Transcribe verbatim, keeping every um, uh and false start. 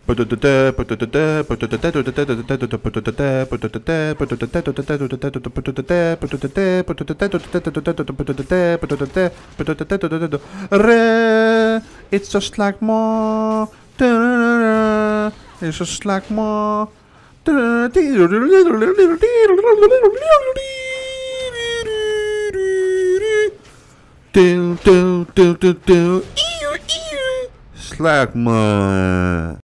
Re, it's just like more. It's just like more. Do do do do do. Slagma.